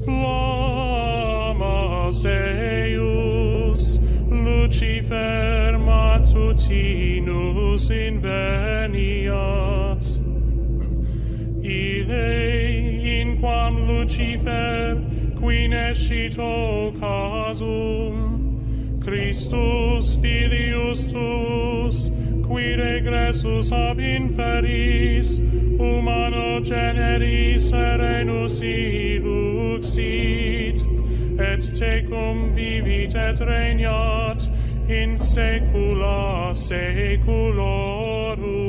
flammas eius, Lucifer matutinus inveniat. Ille, in quam Lucifer, qui nescit occasum, Christus filius tuus, qui regressus ab inferis, humano generis serenus iluxit, et tecum vivit et regnat in saecula saeculorum.